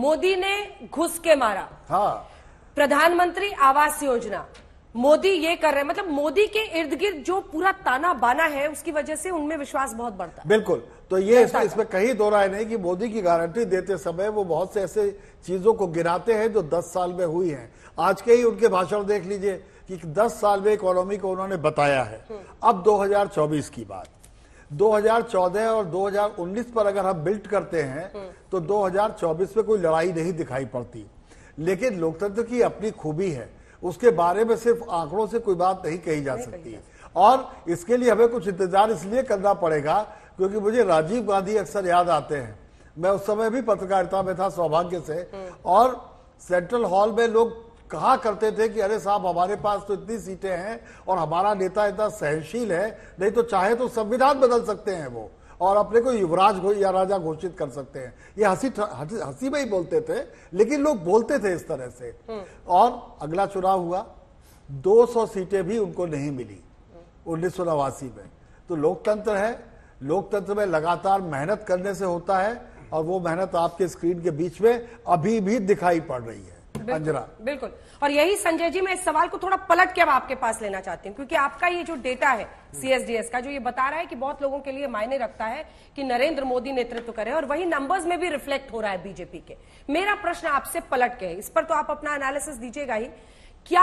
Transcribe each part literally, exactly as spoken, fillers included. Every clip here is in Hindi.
मोदी ने घुस के मारा। हाँ, प्रधानमंत्री आवास योजना, मोदी ये कर रहे हैं, मतलब मोदी के इर्द गिर्द जो पूरा ताना बाना है उसकी वजह से उनमें विश्वास बहुत बढ़ता है। बिल्कुल। तो ये इसमें इसमें कहीं दो राय नहीं कि मोदी की गारंटी देते समय वो बहुत से ऐसे चीजों को गिनाते हैं जो दस साल में हुई हैं। आज के ही उनके भाषण देख लीजिए कि दस साल में इकोनॉमी को उन्होंने बताया है। अब दो हज़ार चौबीस की बात, दो हज़ार चौदह और दो हज़ार उन्नीस पर अगर हम बिल्ड करते हैं तो दो हज़ार चौबीस में कोई लड़ाई नहीं दिखाई पड़ती। लेकिन लोकतंत्र की अपनी खूबी है, उसके बारे में सिर्फ आंकड़ों से कोई बात नहीं कही जा सकती है। और इसके लिए हमें कुछ इंतजार इसलिए करना पड़ेगा क्योंकि मुझे राजीव गांधी अक्सर याद आते हैं। मैं उस समय भी पत्रकारिता में था सौभाग्य से, और सेंट्रल हॉल में लोग कहा करते थे कि अरे साहब हमारे पास तो इतनी सीटें हैं और हमारा नेता इतना सहनशील है, नहीं तो चाहे तो संविधान बदल सकते हैं वो और अपने को युवराज या राजा घोषित कर सकते हैं। ये हंसी हंसी में ही बोलते थे, लेकिन लोग बोलते थे इस तरह से। और अगला चुनाव हुआ, दो सौ सीटें भी उनको नहीं मिली उन्नीस सौ नवासी में। तो लोकतंत्र है, लोकतंत्र में लगातार मेहनत करने से होता है, और वो मेहनत आपके स्क्रीन के बीच में अभी भी दिखाई पड़ रही है। अंजना, बिल्कुल। और यही संजय जी, मैं इस सवाल को थोड़ा पलट के अब आपके पास लेना चाहती हूँ, क्योंकि आपका ये जो डेटा है सीएसडीएस का, जो ये बता रहा है कि बहुत लोगों के लिए मायने रखता है कि नरेंद्र मोदी नेतृत्व करे, और वही नंबर्स में भी रिफ्लेक्ट हो रहा है बीजेपी के। मेरा प्रश्न आपसे पलट के है, इस पर तो आप अपना एनालिसिस दीजिएगा ही, क्या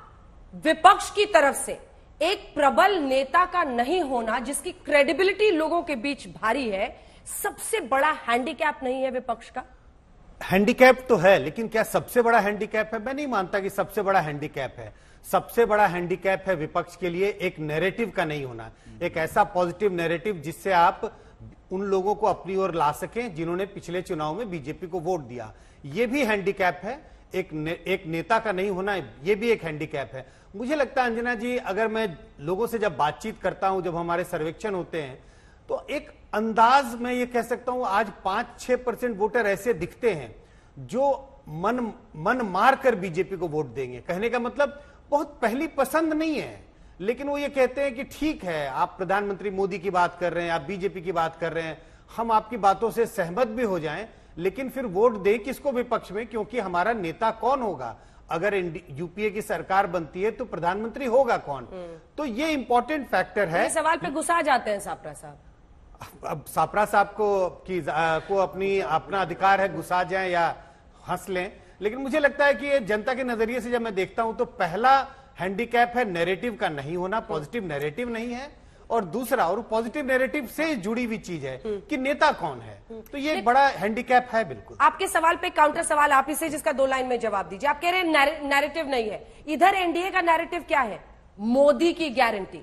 विपक्ष की तरफ से एक प्रबल नेता का नहीं होना, जिसकी क्रेडिबिलिटी लोगों के बीच भारी है, सबसे बड़ा हैंडीकैप नहीं है विपक्ष का? हैंडीकैप तो है, लेकिन क्या सबसे बड़ा हैंडीकैप है? मैं नहीं मानता कि सबसे बड़ा हैंडीकैप है। सबसे बड़ा हैंडीकैप है विपक्ष के लिए एक नैरेटिव का नहीं होना, एक ऐसा पॉजिटिव नैरेटिव जिससे आप उन लोगों को अपनी ओर ला सकें जिन्होंने पिछले चुनाव में बीजेपी को वोट दिया। ये भी हैंडीकैप है। एक ने, एक नेता का नहीं होना, ये भी एक हैंडीकैप है। मुझे लगता है अंजना जी, अगर मैं लोगों से जब बातचीत करता हूं, जब हमारे सर्वेक्षण होते हैं, तो एक अंदाज मैं ये कह सकता हूं, आज पांच छह परसेंट वोटर ऐसे दिखते हैं जो मन मन मार कर बीजेपी को वोट देंगे। कहने का मतलब बहुत पहली पसंद नहीं है, लेकिन वो ये कहते हैं कि ठीक है, आप प्रधानमंत्री मोदी की बात कर रहे हैं, आप बीजेपी की बात कर रहे हैं, हम आपकी बातों से सहमत भी हो जाएं, लेकिन फिर वोट दें किसको विपक्ष में, क्योंकि हमारा नेता कौन होगा। अगर यूपीए की सरकार बनती है तो प्रधानमंत्री होगा कौन। तो ये इंपॉर्टेंट फैक्टर है। सवाल पे गुस्सा जाते हैं सापरा साहब। अब सापरा साहब को की को अपनी अपना अधिकार है, गुस्सा जाए या हंस लें, लेकिन मुझे लगता है कि ये जनता के नजरिए से जब मैं देखता हूं तो पहला हैंडीकैप है नैरेटिव का नहीं होना, पॉजिटिव नैरेटिव नहीं है, और दूसरा, और पॉजिटिव नैरेटिव से जुड़ी हुई चीज है कि नेता कौन है। तो ये एक बड़ा हैंडीकैप है। बिल्कुल। आपके सवाल पे काउंटर सवाल आप ही से, जिसका दो लाइन में जवाब दीजिए। आप कह रहे हैं नैरेटिव नहीं है, इधर एनडीए का नैरेटिव क्या है? मोदी की गारंटी।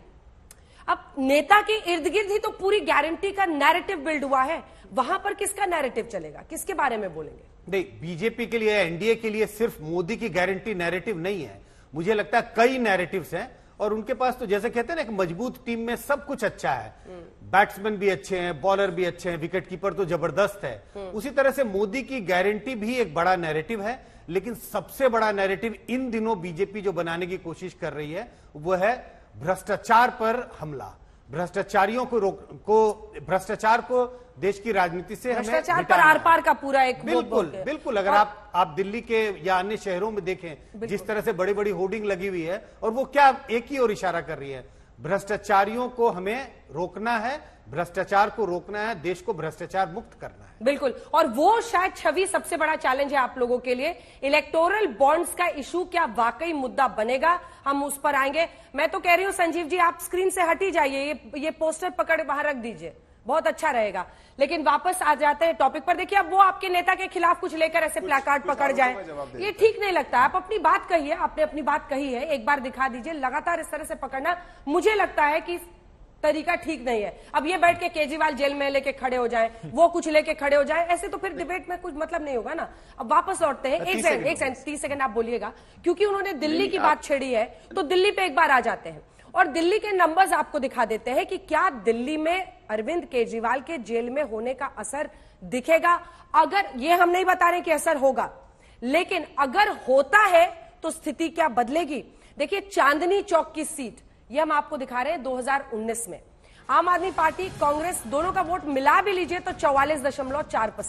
अब नेता के इर्द गिर्द ही तो पूरी गारंटी का नैरेटिव बिल्ड हुआ है, वहां पर किसका नैरेटिव चलेगा, किसके बारे में बोलेंगे? नहीं, बीजेपी के लिए, एनडीए के लिए सिर्फ मोदी की गारंटी नैरेटिव नहीं है। मुझे लगता है कई नैरेटिव्स हैं, और उनके पास तो जैसे कहते हैं ना, एक मजबूत टीम में सब कुछ अच्छा है। बैट्समैन भी अच्छे हैं, बॉलर भी अच्छे हैं, विकेट कीपर तो जबरदस्त है। उसी तरह से मोदी की गारंटी भी एक बड़ा नैरेटिव है, लेकिन सबसे बड़ा नैरेटिव इन दिनों बीजेपी जो बनाने की कोशिश कर रही है वो है भ्रष्टाचार पर हमला। भ्रष्टाचारियों को रोक को भ्रष्टाचार को देश की राजनीति से हमें भ्रष्टाचार पर आर पार का पूरा एक बिल्कुल बिल्कुल अगर आप आप दिल्ली के या अन्य शहरों में देखें, जिस तरह से बड़ी बड़ी होर्डिंग लगी हुई है, और वो क्या एक ही ओर इशारा कर रही है, भ्रष्टाचारियों को हमें रोकना है, भ्रष्टाचार को रोकना है, देश को भ्रष्टाचार मुक्त करना है। बिल्कुल। और वो शायद छवि सबसे बड़ा चैलेंज है आप लोगों के लिए। इलेक्टोरल बॉन्ड्स का इशू क्या वाकई मुद्दा बनेगा, हम उस पर आएंगे। मैं तो कह रही हूं संजीव जी, आप स्क्रीन से हट ही जाइए, ये ये पोस्टर पकड़ बाहर रख दीजिए, बहुत अच्छा रहेगा। लेकिन वापस आ जाते हैं टॉपिक पर। देखिए, अब वो आपके नेता के खिलाफ कुछ लेकर ऐसे प्लाकार्ड पकड़ जाए, ये ठीक नहीं लगता। आप अपनी बात कहिए, आपने अपनी बात कही है, एक बार दिखा दीजिए। लगातार इस तरह से पकड़ना मुझे लगता है कि तरीका ठीक नहीं है। अब ये बैठ के केजरीवाल जेल में लेके खड़े हो जाए, वो कुछ लेके खड़े हो जाए, ऐसे तो फिर डिबेट में कुछ मतलब नहीं होगा ना। अब वापस लौटते हैं, एक सेकंड एक सेकंड तीस सेकंड आप बोलिएगा, क्योंकि उन्होंने दिल्ली की बात छेड़ी है, तो दिल्ली पे एक बार आ जाते हैं और दिल्ली के नंबर्स आपको दिखा देते हैं कि क्या दिल्ली में अरविंद केजरीवाल के जेल में होने का असर दिखेगा। अगर ये हम नहीं बता रहे कि असर होगा, लेकिन अगर होता है तो स्थिति क्या बदलेगी। देखिए, चांदनी चौक की सीट ये हम आपको दिखा रहे हैं दो हज़ार उन्नीस में। आम आदमी पार्टी, कांग्रेस दोनों का वोट मिला भी लीजिए तो चौवालीस दशमलव चार परसेंट।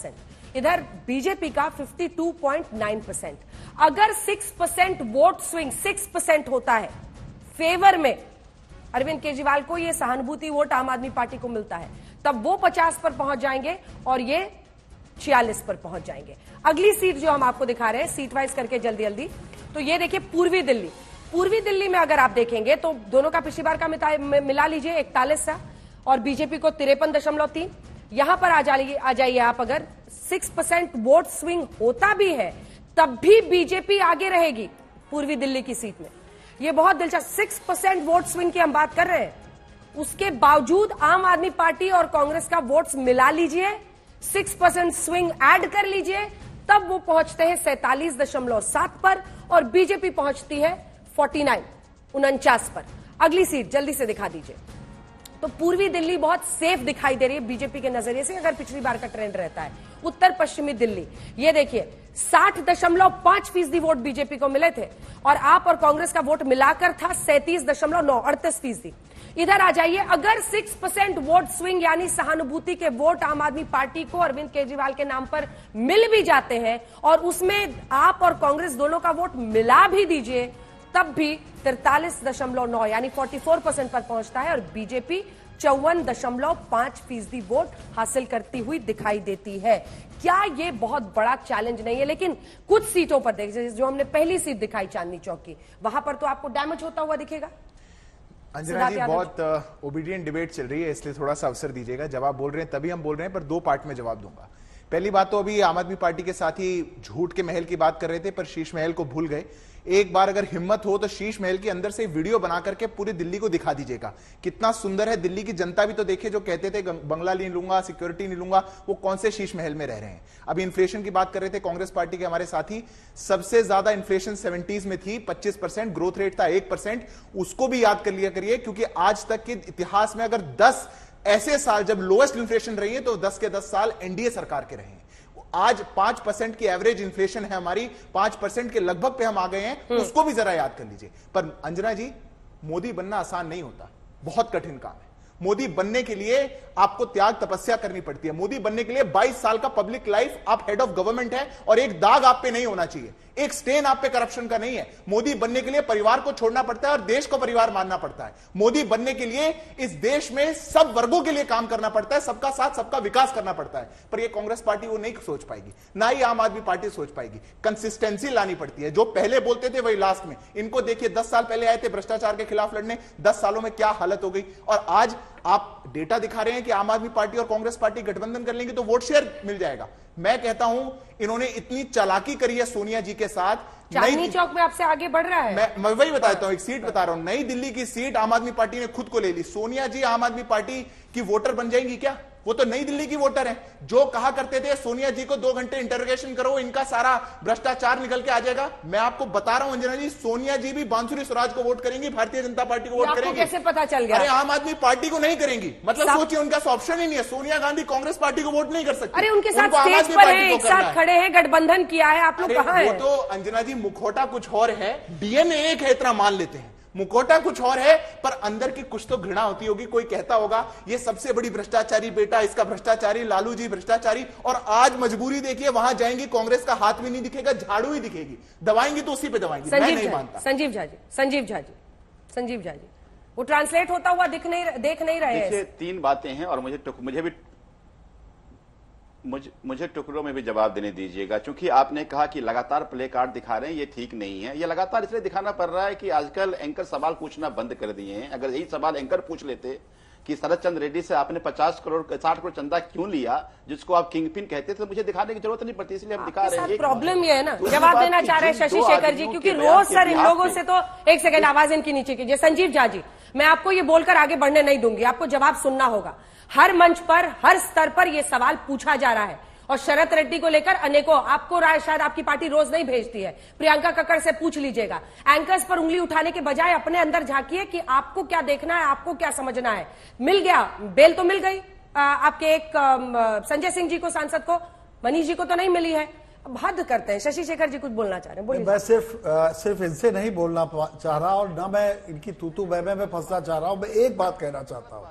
इधर बीजेपी का बावन पॉइंट नौ परसेंट। अगर six percent vote swing six percent होता है फेवर में अरविंद केजरीवाल को, ये सहानुभूति वोट आम आदमी पार्टी को मिलता है, तब वो पचास पर पहुंच जाएंगे और ये छियालीस पर पहुंच जाएंगे। अगली सीट जो हम आपको दिखा रहे हैं सीट वाइज करके जल्दी जल्दी, तो ये देखिए पूर्वी दिल्ली। पूर्वी दिल्ली में अगर आप देखेंगे तो दोनों का पिछली बार का मिला लीजिए इकतालीस सा और बीजेपी को तिरपन दशमलव तीन। यहां पर आ जाइए आ जाइए आप, अगर सिक्स परसेंट वोट स्विंग होता भी है तब भी बीजेपी आगे रहेगी पूर्वी दिल्ली की सीट में। यह बहुत दिलचस्प, सिक्स परसेंट वोट स्विंग की हम बात कर रहे हैं, उसके बावजूद आम आदमी पार्टी और कांग्रेस का वोट्स मिला लीजिए, सिक्स परसेंट स्विंग ऐड कर लीजिए, तब वो पहुंचते हैं सैंतालीस दशमलव सात पर और बीजेपी पहुंचती है उनचास उनचास पर। अगली सीट जल्दी से दिखा दीजिए। तो पूर्वी दिल्ली बहुत सेफ दिखाई दे रही है बीजेपी के नजरिए से, अगर पिछली बार का ट्रेंड रहता है। उत्तर पश्चिमी दिल्ली, ये देखिए साठ दशमलव पांच फीसदी वोट बीजेपी को मिले थे और आप और कांग्रेस का वोट मिलाकर था सैंतीस दशमलव नौ अड़तीस फीसदी। इधर आ जाइए, अगर सिक्स परसेंट वोट स्विंग यानी सहानुभूति के वोट आम आदमी पार्टी को अरविंद केजरीवाल के नाम पर मिल भी जाते हैं और उसमें आप और कांग्रेस दोनों का वोट मिला भी दीजिए, तब भी तिरतालीस दशमलव नौ यानी चौवालीस परसेंट पर पहुंचता है और बीजेपी चौवन दशमलव पांच फीसदी वोट हासिल करती हुई दिखाई देती है। क्या ये बहुत बड़ा चैलेंज नहीं है? लेकिन कुछ सीटों पर देखिए, जो हमने पहली सीट दिखाई चांदनी चौक की, वहां पर तो आपको डैमेज होता हुआ दिखेगा। अंजना जी, बहुत ओबीडियंट डिबेट चल रही है, इसलिए थोड़ा सा अवसर दीजिएगा। जवाब बोल रहे हैं तभी हम बोल रहे हैं, पर दो पार्ट में जवाब दूंगा। पहली बात तो अभी आम आदमी पार्टी के साथ ही झूठ के महल की बात कर रहे थे, पर शीश महल को भूल गए। एक बार अगर हिम्मत हो तो शीश महल के अंदर से वीडियो बना करके पूरी दिल्ली को दिखा दीजिएगा कितना सुंदर है। दिल्ली की जनता भी तो देखे, जो कहते थे बंगला नहीं लूंगा, सिक्योरिटी नहीं लूंगा, वो कौन से शीश महल में रह रहे हैं। अभी इन्फ्लेशन की बात कर रहे थे कांग्रेस पार्टी के हमारे साथी, सबसे ज्यादा इन्फ्लेशन सेवेंटीज में थी, पच्चीस परसेंट, ग्रोथ रेट था एक परसेंट। उसको भी याद कर लिया करिए, क्योंकि आज तक के इतिहास में अगर दस ऐसे साल जब लोएस्ट इन्फ्लेशन रही है तो दस के दस साल एनडीए सरकार के रहे हैं। आज पांच परसेंट की एवरेज इन्फ्लेशन है हमारी, पांच परसेंट के लगभग पे हम आ गए हैं, उसको भी जरा याद कर लीजिए। पर अंजना जी, मोदी बनना आसान नहीं होता, बहुत कठिन काम है। मोदी बनने के लिए आपको त्याग तपस्या करनी पड़ती है। मोदी बनने के लिए बाईस साल का पब्लिक लाइफ, आप हेड ऑफ गवर्नमेंट है और एक दाग आप पे नहीं होना चाहिए, एक स्टेन आप पे करप्शन का नहीं है। मोदी बनने के लिए परिवार को छोड़ना पड़ता है और देश को परिवार मानना पड़ता है। मोदी बनने के लिए इस देश में सब वर्गों के लिए काम करना पड़ता है, सबका साथ सबका विकास करना पड़ता है। पर यह कांग्रेस पार्टी वो नहीं सोच पाएगी, ना ही आम आदमी पार्टी सोच पाएगी। कंसिस्टेंसी लानी पड़ती है, जो पहले बोलते थे वही लास्ट में। इनको देखिए, दस साल पहले आए थे भ्रष्टाचार के खिलाफ लड़ने, दस सालों में क्या हालत हो गई। और आज आप डेटा दिखा रहे हैं कि आम आदमी पार्टी और कांग्रेस पार्टी गठबंधन कर लेंगे तो वोट शेयर मिल जाएगा। मैं कहता हूं, इन्होंने इतनी चालाकी करी है सोनिया जी के साथ। चांदनी चौक में आपसे आगे बढ़ रहा है। मैं, मैं वही बताता हूं, एक सीट बता रहा हूं, नई दिल्ली की सीट आम आदमी पार्टी ने खुद को ले ली। सोनिया जी आम आदमी पार्टी की वोटर बन जाएंगी क्या? वो तो नई दिल्ली की वोटर है। जो कहा करते थे सोनिया जी को दो घंटे इंटरोगेशन करो, इनका सारा भ्रष्टाचार निकल के आ जाएगा। मैं आपको बता रहा हूं अंजना जी, सोनिया जी भी बांसुरी स्वराज को वोट करेंगी, भारतीय जनता पार्टी को वोट करेंगी। कैसे पता चल गया? अरे आम आदमी पार्टी को नहीं करेंगी, मतलब सोचिए, उनका ऑप्शन ही नहीं है। सोनिया गांधी कांग्रेस पार्टी को वोट नहीं कर सकती। अरे उनके साथ स्टेज पर है, एक साथ खड़े हैं, गठबंधन किया है, आप लोग कहां हैं? वो तो अंजना जी मुखौटा कुछ और है, डीएनए एक है, इतना मान लेते हैं। मुखौटा कुछ और है, पर अंदर की कुछ तो घृणा होती होगी। कोई कहता होगा ये सबसे बड़ी भ्रष्टाचारी बेटा, इसका भ्रष्टाचारी, लालू जी भ्रष्टाचारी। और आज मजबूरी देखिए, वहां जाएंगी, कांग्रेस का हाथ भी नहीं दिखेगा, झाड़ू ही दिखेगी। दबाएंगी तो उसी पे दबाएंगी। मैं नहीं मानता। संजीव झा जी, संजीव झा जी, संजीव झा जी, वो ट्रांसलेट होता हुआ दिख नहीं देख नहीं रहे हैं। तीन बातें हैं और मुझे मुझे भी मुझे मुझे टुकड़ों में भी जवाब देने दीजिएगा, क्योंकि आपने कहा कि लगातार प्ले कार्ड दिखा रहे हैं, ये ठीक नहीं है। ये लगातार इसलिए दिखाना पड़ रहा है कि आजकल एंकर सवाल पूछना बंद कर दिए हैं। अगर यही सवाल एंकर पूछ लेते कि शरद चंद्र रेड्डी से आपने पचास करोड़ साठ करोड़ चंदा क्यों लिया, जिसको आप किंग पिन कहते थे, मुझे दिखाने की जरूरत नहीं पड़ती, इसलिए हम दिखा रहे हैं। प्रॉब्लम ये है ना, जवाब देना चाह रहे हैं शशि शेखर जी, क्योंकि रोज सर इन लोगों से तो एक सेकंड आवाज इनकी नीचे कीजिए। संजीव झा जी, मैं आपको ये बोलकर आगे बढ़ने नहीं दूंगी, आपको जवाब सुनना होगा। हर मंच पर, हर स्तर पर यह सवाल पूछा जा रहा है और शरद रेड्डी को लेकर अनेकों, आपको राय शायद आपकी पार्टी रोज नहीं भेजती है, प्रियंका कक्कड़ से पूछ लीजिएगा। एंकर्स पर उंगली उठाने के बजाय अपने अंदर झांकिए कि आपको क्या देखना है, आपको क्या समझना है। मिल गया, बेल तो मिल गई आ, आपके एक आ, संजय सिंह जी को, सांसद को, मनीष जी को तो नहीं मिली है। हद करते हैं। शशि शेखर जी कुछ बोलना चाह रहे हैं, बोलिए। मैं सिर्फ आ, सिर्फ इनसे नहीं बोलना चाह रहा और ना मैं इनकी तूतू बहमे में फंसना चाह रहा हूं। मैं एक बात कहना चाहता हूं,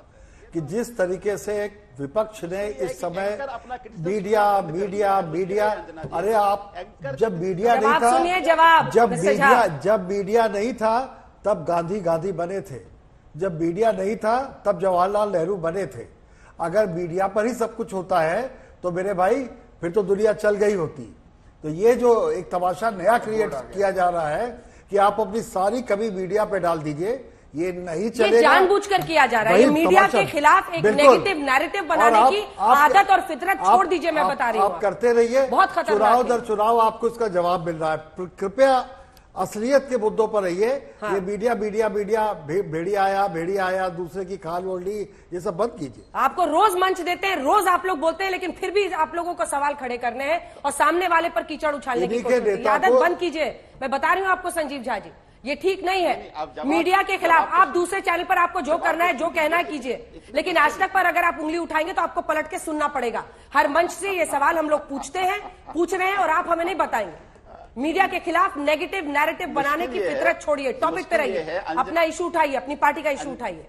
कि जिस तरीके से विपक्ष ने इस समय मीडिया मीडिया मीडिया अरे आप जब मीडिया नहीं था, सुनिए जवाब, जब मीडिया जब मीडिया नहीं था तब गांधी गांधी बने थे, जब मीडिया नहीं था तब जवाहरलाल नेहरू बने थे। अगर मीडिया पर ही सब कुछ होता है तो मेरे भाई फिर तो दुनिया चल गई होती। तो ये जो एक तमाशा नया क्रिएट किया जा रहा है कि आप अपनी सारी कमी मीडिया पे डाल दीजिए, ये नहीं चलेगा। ये जानबूझकर किया जा रहा है, मीडिया के खिलाफ एक नेगेटिव नैरेटिव बनाने की आदत और फितरत छोड़ दीजिए। मैं बता रही हूँ आप करते रहिए, बहुत खतरनाक चुनाव दर चुनाव आपको इसका जवाब मिल रहा है। कृपया असलियत के मुद्दों पर रहिए। हाँ। ये मीडिया मीडिया मीडिया भेड़ी आया भेड़ी आया दूसरे की खाल ओढ़ ली, ये सब बंद कीजिए। आपको रोज मंच देते हैं, रोज आप लोग बोलते हैं, लेकिन फिर भी आप लोगों को सवाल खड़े करने हैं और सामने वाले पर कीचड़ उछालने की कोशिश। आदत बंद कीजिए। मैं बता रही हूँ आपको संजीव झा जी, ये ठीक नहीं है। मीडिया के खिलाफ आप दूसरे चैनल पर आपको जो करना है जो कहना है कीजिए, लेकिन आज तक पर अगर आप उंगली उठाएंगे तो आपको पलट के सुनना पड़ेगा। हर मंच से ये सवाल हम लोग पूछते हैं, पूछ रहे हैं और आप हमें नहीं बताएंगे। मीडिया के खिलाफ नेगेटिव नैरेटिव बनाने की फितरत छोड़िए, टॉपिक पे रहिए, अपना इशू उठाइए, अपनी पार्टी का इशू उठाइए।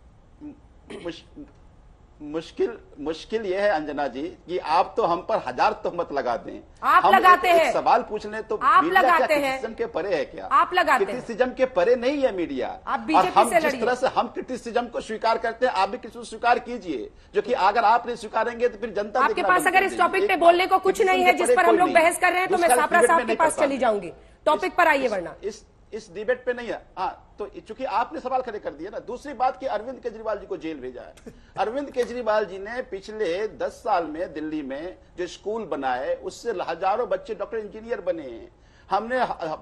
मुश्किल मुश्किल यह है अंजना जी कि आप तो हम पर हजार तोहमत लगा दें। आप हम लगाते एक, हैं एक सवाल पूछ लें तो आप मीडिया लगाते क्या हैं क्रिटिसिज्म के परे है क्या? आप लगाते हैं क्रिटिसिज्म के परे नहीं है मीडिया। आप बीजेपी और हम से जिस तरह से हम क्रिटिसिज्म को स्वीकार करते हैं, आप भी क्रिटिसिज्म स्वीकार कीजिए, जो कि अगर आप नहीं स्वीकारेंगे तो फिर जनता आपके पास अगर इस टॉपिक पे बोलने को कुछ नहीं है जिस पर हम लोग बहस कर रहे हैं, तो मैं सापरा साहब के पास चली जाऊंगी। टॉपिक पर आइए, वरना इस इस डिबेट पे नहीं है। हाँ, तो चूंकि आपने सवाल खड़े कर दिया ना। दूसरी बात कि अरविंद केजरीवाल जी को जेल भेजा है। अरविंद केजरीवाल जी ने पिछले दस साल में दिल्ली में जो स्कूल बनाए उससे हजारों बच्चे डॉक्टर इंजीनियर बने हैं। हमने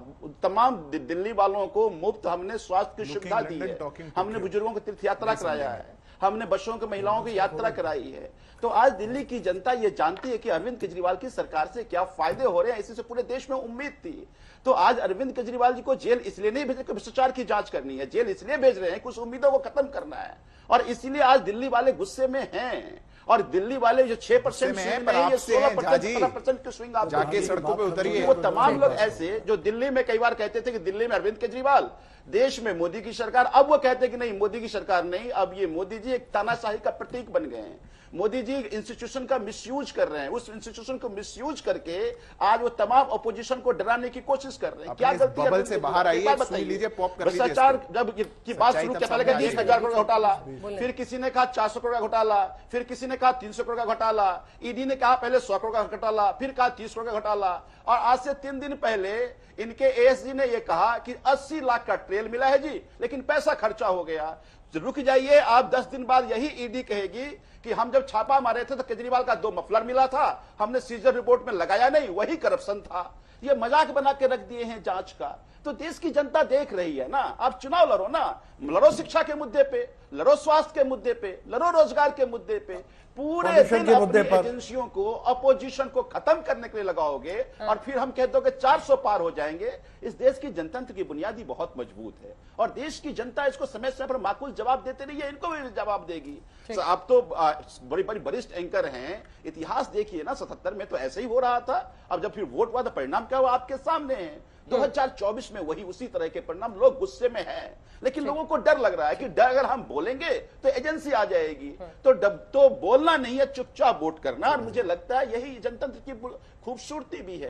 तमाम दिल्ली वालों को मुफ्त हमने स्वास्थ्य की सुविधा दी है, हमने बुजुर्गों को तीर्थ यात्रा कराया है, हमने बच्चों के महिलाओं की यात्रा कराई है। तो आज दिल्ली की जनता ये जानती है कि अरविंद केजरीवाल की सरकार से क्या फायदे हो रहे हैं, इसी से पूरे देश में उम्मीद थी। तो आज अरविंद केजरीवाल जी को जेल इसलिए नहीं भेजे कि भ्रष्टाचार की जांच करनी है, जेल इसलिए भेज रहे हैं कुछ उम्मीदों को खत्म करना है। और इसीलिए आज दिल्ली वाले गुस्से में हैं। और दिल्ली वाले जो छह परसेंट स्विंग में ये सोलह परसेंट की स्विंग आप जाके सड़कों पे उतरिए। वो तमाम लोग ऐसे जो दिल्ली में कई बार कहते थे कि दिल्ली में अरविंद केजरीवाल, देश में मोदी की सरकार, अब वो कहते हैं कि नहीं मोदी की सरकार नहीं, अब ये मोदी जी एक तानाशाही का प्रतीक बन गए हैं। मोदी जी इंस्टीट्यूशन का मिसयूज कर रहे हैं, उस इंस्टीट्यूशन को मिसयूज करके आज वो तमाम अपोजिशन को डराने की कोशिश कर रहे हैं। क्या गलती है? बबल से बाहर आइए, सुन लीजिए, पॉप कर लीजिए। भ्रष्टाचार जब की बात शुरू किया, पहले कहा एक हजार करोड़ का घोटाला, फिर किसी ने कहा चार सौ करोड़ का घोटाला, फिर किसी ने कहा तीन सौ करोड़ का घोटाला, ईडी ने कहा पहले सौ करोड़ का घोटाला, फिर कहा तीस करोड़ का घोटाला, और आज से तीन दिन पहले इनके एएसजी ने यह कहा कि अस्सी लाख का ट्रेल मिला है जी, लेकिन पैसा खर्चा हो गया। रुक जाइए, आप दस दिन बाद यही ईडी कहेगी कि हम जब छापा मारे थे तो केजरीवाल का दो मफलर मिला था, हमने सीजर रिपोर्ट में लगाया नहीं, वही करप्शन था। ये मजाक बना के रख दिए हैं जांच का। तो देश की जनता देख रही है ना। आप चुनाव लड़ो ना, लड़ो शिक्षा के मुद्दे पे, लड़ो स्वास्थ्य के मुद्दे पे, लड़ो रोजगार के मुद्दे पे। पूरे दिन अपनी एजेंसियों को, अपोजिशन को खत्म करने के लिए लगाओगे और फिर हम कहते हो कि चार सौ पार हो जाएंगे। इस देश की जनतंत्र की बुनियादी बहुत मजबूत है और देश की जनता इसको समय समय पर माकूल जवाब देते रही है, इनको भी जवाब देगी। तो आप तो बड़ी बड़ी वरिष्ठ एंकर हैं, इतिहास देखिए ना, सतहत्तर में तो ऐसे ही हो रहा था। अब जब फिर वोट हुआ तो परिणाम क्या हुआ आपके सामने है। दो हज़ार चौबीस में वही उसी तरह के परिणाम। लोग गुस्से में हैं, लेकिन लोगों को डर लग रहा है कि डर अगर हम बोलेंगे तो एजेंसी आ जाएगी। तो डब तो बोलना नहीं है, चुपचाप वोट करना। और मुझे लगता है यही जनतंत्र की खूबसूरती भी है।